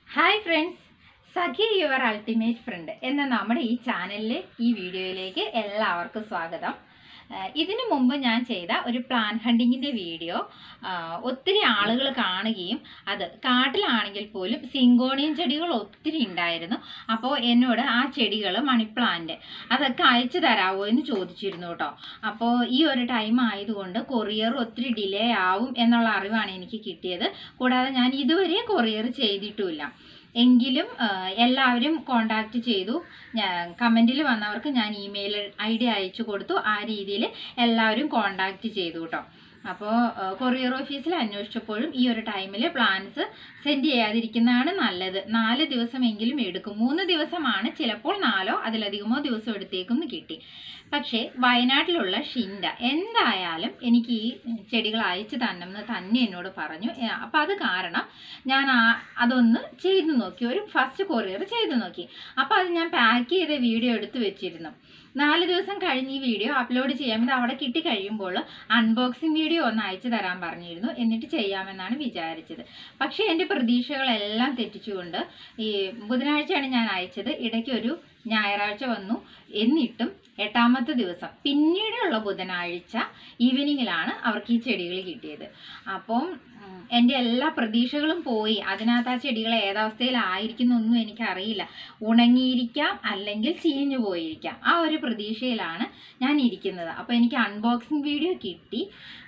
Hi friends, Sakhi your ultimate friend എന്ന നമ്മുടെ ഈ ചാനലിൽ ഈ വീഡിയോയിലേക്ക് എല്ലാവർക്കും സ്വാഗതം. ഇതിനു മുമ്പ് ഞാൻ ചെയ്ത ഒരു പ്ലാൻ ഹണ്ടിങ്ങിൻ്റെ വീഡിയോ ഒത്തിരി ആളുകൾ കാണുകയും അത് കാട്ടിലാണെങ്കിൽ പോലും സിങ്കോണിയം ചെടികൾ ഒത്തിരി ഉണ്ടായിരുന്നു. അപ്പോൾ എന്നോട് ആ ചെടികൾ മണി പ്ലാന്റ് അതൊക്കെ അയച്ചു തരാമോ എന്ന് ചോദിച്ചിരുന്നു കേട്ടോ. അപ്പോൾ ഈ ഒരു ടൈം ആയതുകൊണ്ട് കൊറിയർ ഒത്തിരി ഡിലേ ആവും എന്നുള്ള അറിവാണ് എനിക്ക് കിട്ടിയത്. കൂടാതെ ഞാൻ ഇതുവരെ കൊറിയർ ചെയ്തിട്ടുമില്ല. എങ്കിലും എല്ലാവരും കോണ്ടാക്റ്റ് ചെയ്തു. കമൻറ്റിൽ വന്നവർക്ക് ഞാൻ ഇമെയിൽ ID അയച്ചു കൊടുത്തു. ആ രീതിയിൽ എല്ലാവരും കോണ്ടാക്റ്റ് ചെയ്തു കേട്ടോ. അപ്പോൾ കൊറിയർ ഓഫീസിൽ അന്വേഷിച്ചപ്പോഴും ഈ ഒരു ടൈമിൽ പ്ലാൻസ് സെൻഡ് ചെയ്യാതിരിക്കുന്നതാണ് നല്ലത്. 4 ദിവസമെങ്കിലും എടുക്കും. 3 ദിവസമാണ്, ചിലപ്പോൾ 4 അതിലധികമോ ദിവസം എടുത്തേക്കെന്ന് കിട്ടി. പക്ഷേ വയനാട്ടിലുള്ള ഷിൻഡ എന്തായാലും എനിക്ക് ഈ ചെടികൾ അയച്ചു തന്നെന്ന് തന്നെ എന്നോട് പറഞ്ഞു. അപ്പോൾ അത് കാരണം ഞാൻ അതൊന്ന് ചെയ്തു നോക്കി, ഒരു ഫസ്റ്റ് കൊറിയർ ചെയ്തു നോക്കി. അപ്പോൾ അത് ഞാൻ പാക്ക് ചെയ്ത വീഡിയോ എടുത്ത് വെച്ചിരുന്നു. 4 ദിവസം കഴിഞ്ഞ് ഈ വീഡിയോ അപ്ലോഡ് ചെയ്യാം. ഇത് അവിടെ കിട്ടി കഴിയുമ്പോൾ അൺബോക്സിങ് വീഡിയോ ഒന്ന് അയച്ചു തരാൻ പറഞ്ഞിരുന്നു. എന്നിട്ട് ചെയ്യാമെന്നാണ് വിചാരിച്ചത്. പക്ഷേ എൻ്റെ പ്രതീക്ഷകളെല്ലാം തെറ്റിച്ചുകൊണ്ട് ഈ ബുധനാഴ്ചയാണ് ഞാൻ അയച്ചത്. ഇടയ്ക്ക് ഒരു ഞായറാഴ്ച വന്നു. എന്നിട്ടും 8ാമത്തെ ദിവസം പിന്നീടുള്ള ബുധനാഴ്ച ഈവനിങ്ങിലാണ് അവർക്ക് ഈ ചെടികൾ കിട്ടിയത്. അപ്പം എൻ്റെ എല്ലാ പ്രതീക്ഷകളും പോയി. അതിനകത്ത് ആ ചെടികൾ ഏതവസ്ഥയിലായിരിക്കുന്നൊന്നും എനിക്കറിയില്ല. ഉണങ്ങിയിരിക്കാം, അല്ലെങ്കിൽ ചീഞ്ഞു പോയിരിക്കാം. ആ ഒരു പ്രതീക്ഷയിലാണ് ഞാൻ ഇരിക്കുന്നത്. അപ്പോൾ എനിക്ക് അൺബോക്സിങ് വീഡിയോ കിട്ടി.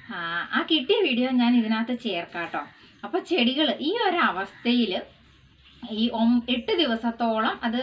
ആ കിട്ടിയ വീഡിയോ ഞാൻ ഇതിനകത്ത് ചേർക്കാം കേട്ടോ. അപ്പോൾ ചെടികൾ ഈ ഒരു അവസ്ഥയിൽ ഈ 8 ദിവസത്തോളം അത്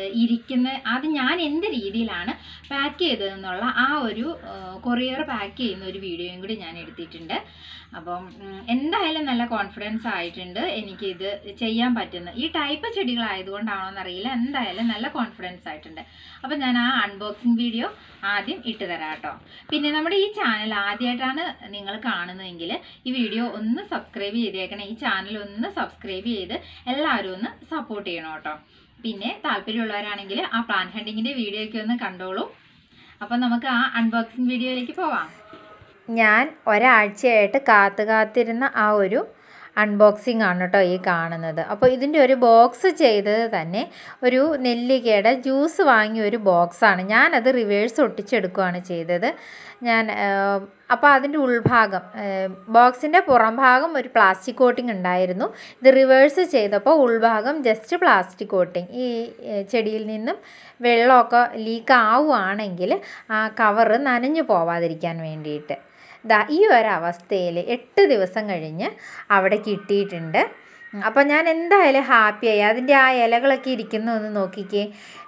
അത് ഞാൻ എന്ത് രീതിയിലാണ് പാക്ക് ചെയ്തതെന്നുള്ള ആ ഒരു കൊറിയർ പാക്ക് ചെയ്യുന്ന ഒരു വീഡിയോയും കൂടി ഞാൻ എടുത്തിട്ടുണ്ട്. അപ്പം എന്തായാലും നല്ല കോൺഫിഡൻസ് ആയിട്ടുണ്ട് എനിക്കിത് ചെയ്യാൻ പറ്റുന്ന. ഈ ടൈപ്പ് ചെടികളായതുകൊണ്ടാണോ എന്നറിയില്ല, എന്തായാലും നല്ല കോൺഫിഡൻസ് ആയിട്ടുണ്ട്. അപ്പം ഞാൻ ആ അൺബോക്സിങ് വീഡിയോ ആദ്യം ഇട്ട് തരാം കേട്ടോ. പിന്നെ നമ്മുടെ ഈ ചാനൽ ആദ്യമായിട്ടാണ് നിങ്ങൾ കാണുന്നതെങ്കിൽ ഈ വീഡിയോ ഒന്ന് സബ്സ്ക്രൈബ് ചെയ്തേക്കണം. ഈ ചാനൽ ഒന്ന് സബ്സ്ക്രൈബ് ചെയ്ത് എല്ലാവരും ഒന്ന് സപ്പോർട്ട് ചെയ്യണം കേട്ടോ. പിന്നെ താല്പര്യമുള്ളവരാണെങ്കിൽ ആ പ്ലാൻ ഹണ്ടിങ്ങിൻ്റെ വീഡിയോയ്ക്ക് ഒന്ന് കണ്ടോളൂ. അപ്പം നമുക്ക് ആ അൺബോക്സിങ് വീഡിയോയിലേക്ക് പോവാം. ഞാൻ ഒരാഴ്ചയായിട്ട് കാത്തിരുന്ന ആ ഒരു അൺബോക്സിങ് ആണ് കേട്ടോ ഈ കാണുന്നത്. അപ്പോൾ ഇതിൻ്റെ ഒരു ബോക്സ് ചെയ്തത് തന്നെ ഒരു നെല്ലിക്കയുടെ ജ്യൂസ് വാങ്ങിയ ഒരു ബോക്സാണ്. ഞാനത് റിവേഴ്സ് ഒട്ടിച്ചെടുക്കുകയാണ് ചെയ്തത്. അപ്പോൾ അതിൻ്റെ ഉൾഭാഗം, ബോക്സിൻ്റെ പുറം ഭാഗം ഒരു പ്ലാസ്റ്റിക് കോട്ടിംഗ് ഉണ്ടായിരുന്നു. ഇത് റിവേഴ്സ് ചെയ്തപ്പോൾ ഉൾഭാഗം ജസ്റ്റ് പ്ലാസ്റ്റിക് കോട്ടിംഗ്. ഈ ചെടിയിൽ നിന്നും വെള്ളമൊക്കെ ലീക്ക് ആവുകയാണെങ്കിൽ ആ കവറ് നനഞ്ഞു പോവാതിരിക്കാൻ വേണ്ടിയിട്ട് ഈ ഒരവസ്ഥയിൽ 8 ദിവസം കഴിഞ്ഞ് അവിടെ കിട്ടിയിട്ടുണ്ട്. അപ്പോൾ ഞാൻ എന്തായാലും ഹാപ്പിയായി. അതിൻ്റെ ആ ഇലകളൊക്കെ ഇരിക്കുന്നു ഒന്ന് നോക്കിക്കേ.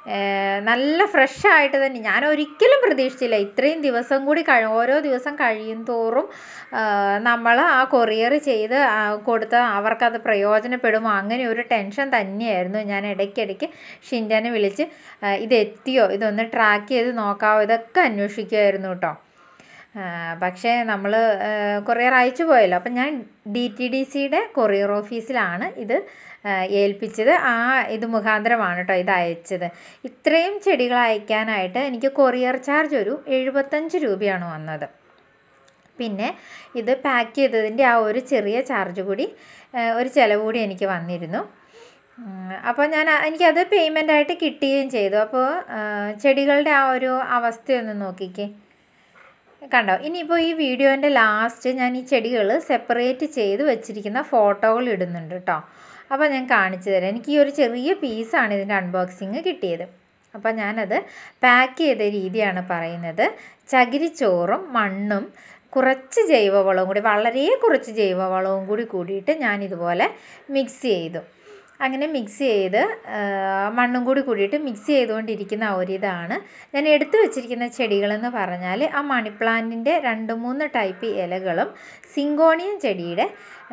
നല്ല ഫ്രഷായിട്ട് തന്നെ. ഞാൻ ഒരിക്കലും പ്രതീക്ഷിച്ചില്ല ഇത്രയും ദിവസം കൂടി ഓരോ ദിവസം കഴിയും തോറും നമ്മൾ ആ കൊറിയർ ചെയ്ത് കൊടുത്ത് അവർക്കത് പ്രയോജനപ്പെടുമോ അങ്ങനെ ഒരു ടെൻഷൻ തന്നെയായിരുന്നു. ഞാൻ ഇടയ്ക്കിടയ്ക്ക് ഷിൻഡനെ വിളിച്ച് ഇതെത്തിയോ, ഇതൊന്ന് ട്രാക്ക് ചെയ്ത് നോക്കാമോ, ഇതൊക്കെ അന്വേഷിക്കുമായിരുന്നു കേട്ടോ. പക്ഷേ നമ്മൾ കൊറിയർ അയച്ചു പോയല്ലോ. അപ്പം ഞാൻ DTDCയുടെ കൊറിയർ ഓഫീസിലാണ് ഇത് ഏൽപ്പിച്ചത്. ഇത് മുഖാന്തരമാണ് കേട്ടോ ഇത് അയച്ചത്. ഇത്രയും ചെടികൾ അയക്കാനായിട്ട് എനിക്ക് കൊറിയർ ചാർജ് ഒരു 75 രൂപയാണ് വന്നത്. പിന്നെ ഇത് പാക്ക് ചെയ്തതിൻ്റെ ആ ഒരു ചെറിയ ചാർജ് കൂടി, ഒരു ചിലവ് കൂടി എനിക്ക് വന്നിരുന്നു. അപ്പോൾ എനിക്കത് പേയ്മെൻ്റായിട്ട് കിട്ടുകയും ചെയ്തു. അപ്പോൾ ചെടികളുടെ ആ ഒരു അവസ്ഥയൊന്ന് നോക്കിക്കേ, കണ്ടോ. ഇനിയിപ്പോൾ ഈ വീഡിയോൻ്റെ ലാസ്റ്റ് ഞാൻ ഈ ചെടികൾ സെപ്പറേറ്റ് ചെയ്ത് വെച്ചിരിക്കുന്ന ഫോട്ടോകൾ ഇടുന്നുണ്ട് കേട്ടോ. അപ്പോൾ ഞാൻ കാണിച്ചു തരാം. എനിക്ക് ഈ ഒരു ചെറിയ പീസാണ് ഇതിൻ്റെ അൺബോക്സിങ് കിട്ടിയത്. അപ്പോൾ ഞാനത് പാക്ക് ചെയ്ത രീതിയാണ് പറയുന്നത്. ചകിരിച്ചോറും മണ്ണും കുറച്ച് ജൈവവളവും കൂടി, വളരെ കുറച്ച് ജൈവവളവും കൂടിയിട്ട് ഞാനിതുപോലെ മിക്സ് ചെയ്തു. അങ്ങനെ മിക്സ് ചെയ്ത് മണ്ണും കൂടിയിട്ട് മിക്സ് ചെയ്തുകൊണ്ടിരിക്കുന്ന ഒരിതാണ്. ഞാൻ എടുത്തു വെച്ചിരിക്കുന്ന ചെടികളെന്ന് പറഞ്ഞാൽ ആ മണി പ്ലാന്റിൻ്റെ 2-3 ടൈപ്പ് ഇലകളും സിങ്കോണിയം ചെടിയുടെ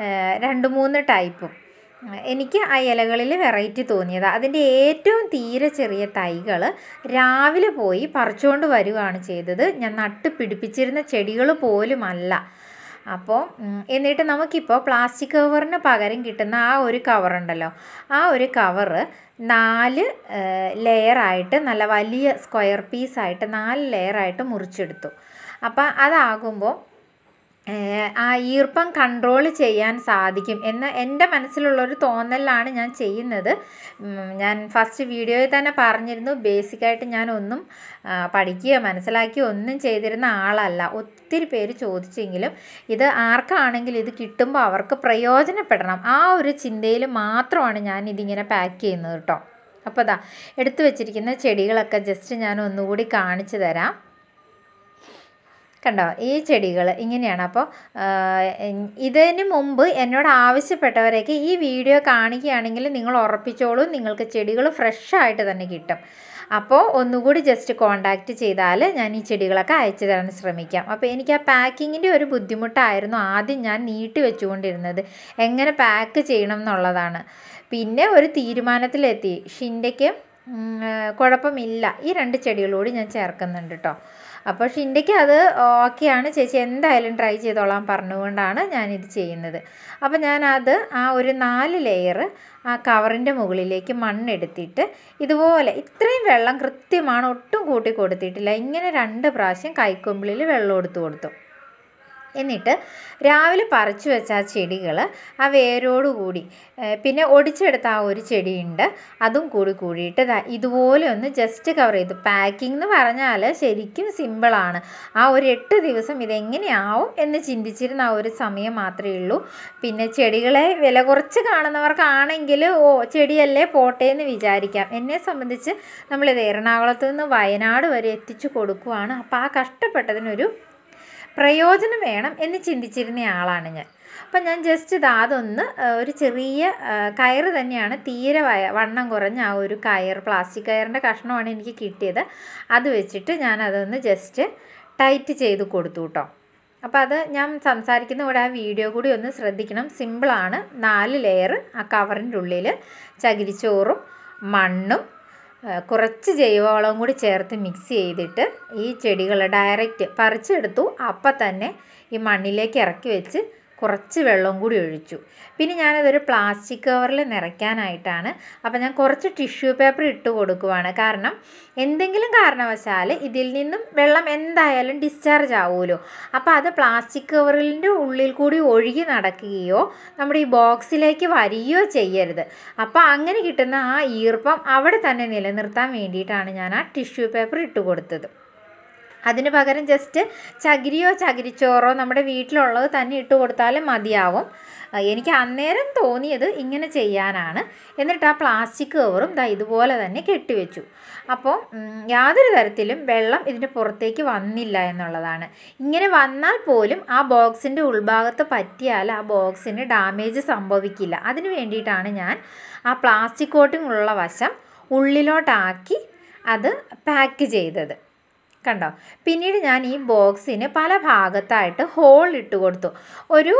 2-3 ടൈപ്പും. എനിക്ക് ആ ഇലകളിൽ വെറൈറ്റി തോന്നിയത് അതിൻ്റെ ഏറ്റവും തീരെ ചെറിയ തൈകൾ രാവിലെ പോയി പറിച്ചുകൊണ്ട് വരികയാണ് ചെയ്തത്. ഞാൻ നട്ട് പിടിപ്പിച്ചിരുന്ന ചെടികൾ പോലുമല്ല. അപ്പോൾ എന്നിട്ട് നമുക്കിപ്പോൾ പ്ലാസ്റ്റിക് കവറിന് പകരം കിട്ടുന്ന ആ ഒരു കവറുണ്ടല്ലോ, ആ ഒരു കവറ് 4 ലെയറായിട്ട്, നല്ല വലിയ സ്ക്വയർ പീസായിട്ട് 4 ലെയറായിട്ട് മുറിച്ചെടുത്തു. അപ്പോൾ അതാകുമ്പോൾ ആ ഈർപ്പം കൺട്രോൾ ചെയ്യാൻ സാധിക്കും എന്ന് എൻ്റെ മനസ്സിലുള്ളൊരു തോന്നലാണ് ഞാൻ ചെയ്യുന്നത്. ഞാൻ ഫസ്റ്റ് വീഡിയോയിൽ തന്നെ പറഞ്ഞിരുന്നു, ബേസിക്കായിട്ട് ഞാനൊന്നും പഠിക്കുകയോ മനസ്സിലാക്കിയോ ഒന്നും ചെയ്തിരുന്ന ആളല്ല. ഒത്തിരി പേര് ചോദിച്ചെങ്കിലും ഇത് ആർക്കാണെങ്കിലും ഇത് കിട്ടുമ്പോൾ അവർക്ക് പ്രയോജനപ്പെടണം, ആ ഒരു ചിന്തയിൽ മാത്രമാണ് ഞാൻ ഇതിങ്ങനെ പാക്ക് ചെയ്യുന്നത് കേട്ടോ. അപ്പോൾ അതാ എടുത്തു വെച്ചിരിക്കുന്ന ചെടികളൊക്കെ ജസ്റ്റ് ഞാൻ ഒന്നുകൂടി കാണിച്ചു തരാം. കണ്ടോ, ഈ ചെടികൾ ഇങ്ങനെയാണ്. അപ്പോൾ ഇതിന് മുമ്പ് എന്നോട് ആവശ്യപ്പെട്ടവരൊക്കെ ഈ വീഡിയോ കാണിക്കുകയാണെങ്കിൽ നിങ്ങൾ ഉറപ്പിച്ചോളൂ, നിങ്ങൾക്ക് ചെടികൾ ഫ്രഷായിട്ട് തന്നെ കിട്ടും. അപ്പോൾ ഒന്നുകൂടി ജസ്റ്റ് കോണ്ടാക്റ്റ് ചെയ്താൽ ഞാൻ ഈ ചെടികളൊക്കെ അയച്ചു തരാൻ ശ്രമിക്കാം. അപ്പോൾ എനിക്ക് ആ പാക്കിങ്ങിൻ്റെ ഒരു ബുദ്ധിമുട്ടായിരുന്നു ആദ്യം ഞാൻ നീട്ടി വെച്ചുകൊണ്ടിരുന്നത്, എങ്ങനെ പാക്ക് ചെയ്യണം എന്നുള്ളതാണ്. പിന്നെ ഒരു തീരുമാനത്തിലെത്തി, ഷിൻഡയ്ക്ക് കുഴപ്പമില്ല, ഈ 2 ചെടികളോട് ഞാൻ ചേർക്കുന്നുണ്ട് കേട്ടോ. അപ്പോൾ ഷിൻഡയ്ക്ക് അത് ഓക്കെയാണ്, ചേച്ചി എന്തായാലും ട്രൈ ചെയ്തോളാം പറഞ്ഞുകൊണ്ടാണ് ഞാനിത് ചെയ്യുന്നത്. അപ്പോൾ ഞാനത് ആ ഒരു 4 ലെയർ ആ കവറിൻ്റെ മുകളിലേക്ക് മണ്ണെടുത്തിട്ട് ഇതുപോലെ ഇത്രയും വെള്ളം കൃത്യമാണ്, ഒട്ടും കൂട്ടി കൊടുത്തിട്ടില്ല. ഇങ്ങനെ 2 പ്രാവശ്യം കൈക്കൊമ്പിളിൽ വെള്ളം കൊടുത്തു. എന്നിട്ട് രാവിലെ പറിച്ചു വെച്ച ആ ചെടികൾ ആ വേരോടുകൂടി, പിന്നെ ഒടിച്ചെടുത്ത ആ ഒരു ചെടിയുണ്ട്, അതും കൂടിയിട്ട് ഇതുപോലെ ഒന്ന് ജസ്റ്റ് കവർ ചെയ്തു. പാക്കിംഗ് എന്ന് പറഞ്ഞാൽ ശരിക്കും സിമ്പിളാണ്. ആ ഒരു 8 ദിവസം ഇതെങ്ങനെയാവും എന്ന് ചിന്തിച്ചിരുന്ന ആ ഒരു സമയം മാത്രമേ ഉള്ളൂ. പിന്നെ ചെടികളെ വില കുറച്ച് കാണുന്നവർക്കാണെങ്കിൽ ചെടിയല്ലേ പോട്ടെ എന്ന് വിചാരിക്കാം. എന്നെ സംബന്ധിച്ച് നമ്മളിത് എറണാകുളത്ത് നിന്ന് വയനാട് വരെ എത്തിച്ചു കൊടുക്കുവാണ്. അപ്പോൾ ആ കഷ്ടപ്പെട്ടതിനൊരു പ്രയോജനം വേണം എന്ന് ചിന്തിച്ചിരുന്ന ആളാണ് ഞാൻ. അപ്പം ഞാൻ ജസ്റ്റ് അതൊന്ന് ഒരു ചെറിയ കയറ് തന്നെയാണ്, തീരെ വണ്ണം കുറഞ്ഞ ആ ഒരു കയർ, പ്ലാസ്റ്റിക് കയറിൻ്റെ കഷ്ണമാണ് എനിക്ക് കിട്ടിയത്. അത് വെച്ചിട്ട് ഞാനതൊന്ന് ജസ്റ്റ് ടൈറ്റ് ചെയ്ത് കൊടുത്തു കേട്ടോ. അപ്പോൾ അത് ഞാൻ സംസാരിക്കുന്ന കൂടെ ആ വീഡിയോ കൂടി ഒന്ന് ശ്രദ്ധിക്കണം. സിമ്പിളാണ്. 4 ലെയർ ആ കവറിൻ്റെ ഉള്ളിൽ ചകിരിച്ചോറും മണ്ണും കുറച്ച് ജൈവവളവും കൂടി ചേർത്ത് മിക്സ് ചെയ്തിട്ട് ഈ ചെടികൾ ഡയറക്റ്റ് പറിച്ചെടുത്തു. അപ്പം തന്നെ ഈ മണ്ണിലേക്ക് ഇറക്കി വെച്ച് കുറച്ച് വെള്ളവും കൂടി ഒഴിച്ചു. പിന്നെ ഞാനതൊരു പ്ലാസ്റ്റിക് കവറിൽ നിറയ്ക്കാനായിട്ടാണ്. അപ്പോൾ ഞാൻ കുറച്ച് ടിഷ്യൂ പേപ്പർ ഇട്ട് കൊടുക്കുവാണ്. കാരണം എന്തെങ്കിലും കാരണവശാൽ ഇതിൽ നിന്നും വെള്ളം എന്തായാലും ഡിസ്ചാർജ് ആവുമല്ലോ. അപ്പോൾ അത് പ്ലാസ്റ്റിക് കവറിൻ്റെ ഉള്ളിൽ കൂടി ഒഴുകി നടക്കുകയോ നമ്മുടെ ഈ ബോക്സിലേക്ക് വരികയോ ചെയ്യരുത്. അപ്പോൾ അങ്ങനെ കിട്ടുന്ന ആ ഈർപ്പം അവിടെ തന്നെ നിലനിർത്താൻ വേണ്ടിയിട്ടാണ് ഞാൻ ആ ടിഷ്യൂ പേപ്പർ ഇട്ട് കൊടുത്തത്. അതിന് പകരം ജസ്റ്റ് ചകിരിയോ ചകിരിച്ചോറോ നമ്മുടെ വീട്ടിലുള്ളത് തന്നെ ഇട്ട് കൊടുത്താലും മതിയാവും. എനിക്ക് അന്നേരം തോന്നിയത് ഇങ്ങനെ ചെയ്യാനാണ്. എന്നിട്ട് ആ പ്ലാസ്റ്റിക് കവറും ഇതുപോലെ തന്നെ കെട്ടിവെച്ചു. അപ്പോൾ യാതൊരു തരത്തിലും വെള്ളം ഇതിൻ്റെ പുറത്തേക്ക് വന്നില്ല എന്നുള്ളതാണ്. ഇങ്ങനെ വന്നാൽ പോലും ആ ബോക്സിൻ്റെ ഉൾഭാഗത്ത് പറ്റിയാൽ ആ ബോക്സിന് ഡാമേജ് സംഭവിക്കില്ല. അതിന് വേണ്ടിയിട്ടാണ് ഞാൻ ആ പ്ലാസ്റ്റിക് കോട്ടിംഗ് ഉള്ള വശം ഉള്ളിലോട്ടാക്കി അത് പാക്ക് ചെയ്തത്. കണ്ടോ. പിന്നീട് ഞാൻ ഈ ബോക്സിന് പല ഭാഗത്തായിട്ട് ഹോൾ ഇട്ട് കൊടുത്തു. ഒരു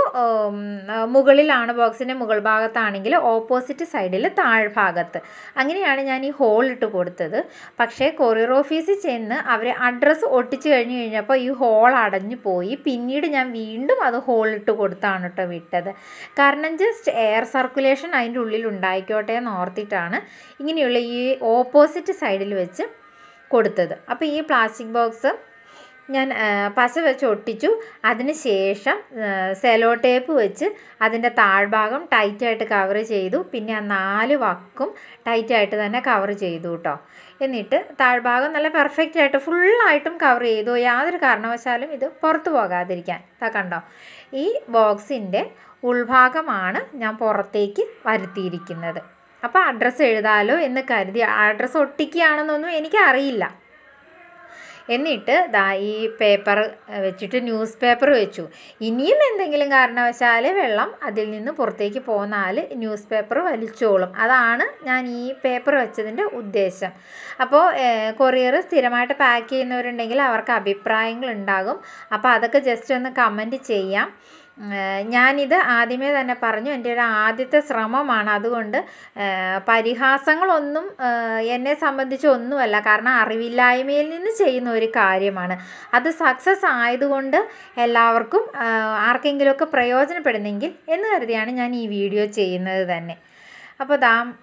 മുകളിലാണ്, ബോക്സിൻ്റെ മുകൾ ഭാഗത്താണെങ്കിൽ ഓപ്പോസിറ്റ് സൈഡിൽ താഴ്ഭാഗത്ത്, അങ്ങനെയാണ് ഞാൻ ഈ ഹോൾ ഇട്ട് കൊടുത്തത്. പക്ഷേ കൊറിയർ ഓഫീസിൽ ചെന്ന് അവർ അഡ്രസ്സ് ഒട്ടിച്ച് കഴിഞ്ഞപ്പോൾ ഈ ഹോൾ അടഞ്ഞു പോയി. പിന്നീട് ഞാൻ വീണ്ടും അത് ഹോൾ ഇട്ട് കൊടുത്താണ് കേട്ടോ വിട്ടത്. കാരണം ജസ്റ്റ് എയർ സർക്കുലേഷൻ അതിൻ്റെ ഉള്ളിൽ ഉണ്ടായിക്കോട്ടെ എന്ന് ഓർത്തിട്ടാണ് ഇങ്ങനെയുള്ള ഈ ഓപ്പോസിറ്റ് സൈഡിൽ വെച്ച് കൊടുത്തത്. അപ്പോൾ ഈ പ്ലാസ്റ്റിക് ബോക്സ് ഞാൻ പശ വെച്ച് ഒട്ടിച്ചു. അതിന് ശേഷം സെലോ ടേപ്പ് വെച്ച് അതിൻ്റെ താഴ്ഭാഗം ടൈറ്റായിട്ട് കവർ ചെയ്തു. പിന്നെ ആ 4 വക്കും ടൈറ്റായിട്ട് തന്നെ കവർ ചെയ്തു കേട്ടോ. എന്നിട്ട് താഴ്ഭാഗം നല്ല പെർഫെക്റ്റ് ആയിട്ട് ഫുള്ളായിട്ടും കവർ ചെയ്തു. യാതൊരു കാരണവശാലും ഇത് പുറത്തു പോകാതിരിക്കാൻ. കണ്ടോ, ഈ ബോക്സിൻ്റെ ഉൾഭാഗമാണ് ഞാൻ പുറത്തേക്ക് വരുത്തിയിരിക്കുന്നത്. അപ്പോൾ അഡ്രസ്സ് എഴുതാലോ എന്ന് കരുതി അഡ്രസ്സ് ഒട്ടിക്കുകയാണെന്നൊന്നും എനിക്കറിയില്ല. എന്നിട്ട് ഈ പേപ്പർ വെച്ചിട്ട് ന്യൂസ് പേപ്പർ വെച്ചു. ഇനിയും എന്തെങ്കിലും കാരണവശാൽ വെള്ളം അതിൽ നിന്ന് പുറത്തേക്ക് പോന്നാൽ ന്യൂസ് പേപ്പർ വലിച്ചോളും. അതാണ് ഞാൻ ഈ പേപ്പർ വെച്ചതിൻ്റെ ഉദ്ദേശം. അപ്പോൾ കൊറിയർ സ്ഥിരമായിട്ട് പാക്ക് ചെയ്യുന്നവരുണ്ടെങ്കിൽ അവർക്ക് അഭിപ്രായങ്ങളുണ്ടാകും. അപ്പോൾ അതൊക്കെ ജസ്റ്റ് ഒന്ന് കമൻറ്റ് ചെയ്യാം. ഞാനിത് ആദ്യമേ തന്നെ പറഞ്ഞു, എൻ്റെ ഒരു ആദ്യത്തെ ശ്രമമാണ്. അതുകൊണ്ട് പരിഹാസങ്ങളൊന്നും എന്നെ സംബന്ധിച്ചൊന്നുമല്ല. കാരണം അറിവില്ലായ്മയിൽ നിന്ന് ചെയ്യുന്ന ഒരു കാര്യമാണ്. അത് സക്സസ് ആയതുകൊണ്ട് എല്ലാവർക്കും ആർക്കെങ്കിലുമൊക്കെ പ്രയോജനപ്പെടുന്നെങ്കിൽ എന്ന് കരുതിയാണ് ഞാൻ ഈ വീഡിയോ ചെയ്യുന്നത് തന്നെ. അപ്പോൾ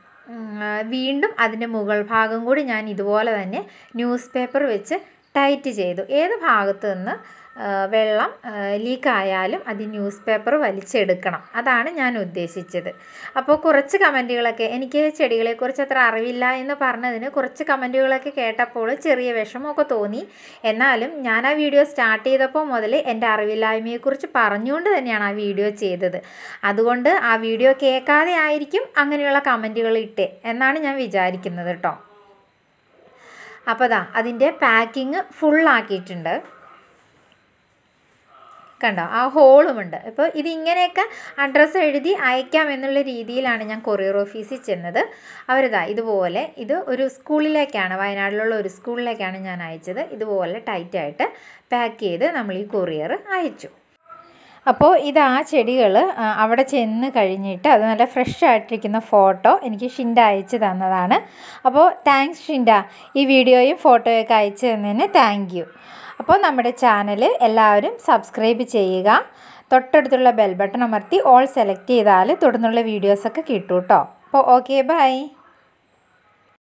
വീണ്ടും അതിൻ്റെ മുകൾ ഭാഗം കൂടി ഞാൻ ഇതുപോലെ തന്നെ ന്യൂസ് പേപ്പർ വെച്ച് ടൈറ്റ് ചെയ്തു. ഏത് ഭാഗത്തു നിന്ന് വെള്ളം ലീക്കായാലും അത് ന്യൂസ് പേപ്പർ വലിച്ചെടുക്കണം. അതാണ് ഞാൻ ഉദ്ദേശിച്ചത്. അപ്പോൾ കുറച്ച് കമൻറ്റുകളൊക്കെ എനിക്ക് ചെടികളെക്കുറിച്ച് അത്ര അറിവില്ല എന്ന് പറഞ്ഞതിന് കുറച്ച് കമൻറ്റുകളൊക്കെ കേട്ടപ്പോൾ ചെറിയ വിഷമമൊക്കെ തോന്നി. എന്നാലും ഞാൻ ആ വീഡിയോ സ്റ്റാർട്ട് ചെയ്തപ്പോൾ മുതൽ എൻ്റെ അറിവില്ലായ്മയെക്കുറിച്ച് പറഞ്ഞുകൊണ്ട് തന്നെയാണ് ആ വീഡിയോ ചെയ്തത്. അതുകൊണ്ട് ആ വീഡിയോ കേൾക്കാതെ ആയിരിക്കും അങ്ങനെയുള്ള കമൻറ്റുകൾ ഇട്ടേ എന്നാണ് ഞാൻ വിചാരിക്കുന്നത് കേട്ടോ. അപ്പോൾ അതിൻ്റെ പാക്കിങ് ഫുള്ളാക്കിയിട്ടുണ്ട്. കണ്ടോ, ആ ഹോളുമുണ്ട്. ഇപ്പോൾ ഇതിങ്ങനെയൊക്കെ അഡ്രസ്സ് എഴുതി അയക്കാം എന്നുള്ള രീതിയിലാണ് ഞാൻ കൊറിയർ ഓഫീസിൽ ചെന്നത്. ഇതുപോലെ ഇത് ഒരു സ്കൂളിലേക്കാണ്, വയനാട്ടിലുള്ള ഒരു സ്കൂളിലേക്കാണ് ഞാൻ അയച്ചത്. ഇതുപോലെ ടൈറ്റായിട്ട് പാക്ക് ചെയ്ത് നമ്മൾ ഈ കൊറിയർ അയച്ചു. അപ്പോൾ ആ ചെടികൾ അവിടെ ചെന്ന് കഴിഞ്ഞിട്ട് അത് നല്ല ഫ്രഷ് ആയിട്ടിരിക്കുന്ന ഫോട്ടോ എനിക്ക് ഷിൻഡ അയച്ചു തന്നതാണ്. അപ്പോൾ താങ്ക്സ് ഷിൻഡ, ഈ വീഡിയോയും ഫോട്ടോയൊക്കെ അയച്ചു തന്നതിന് താങ്ക് യു. അപ്പോൾ നമ്മുടെ ചാനൽ എല്ലാവരും സബ്സ്ക്രൈബ് ചെയ്യുക. തൊട്ടടുത്തുള്ള ബെൽ ബട്ടൺ അമർത്തി ഓൾ സെലക്ട് ചെയ്താൽ തുടർന്നുള്ള വീഡിയോസൊക്കെ കിട്ടും കേട്ടോ. അപ്പോൾ ഓക്കെ, ബൈ.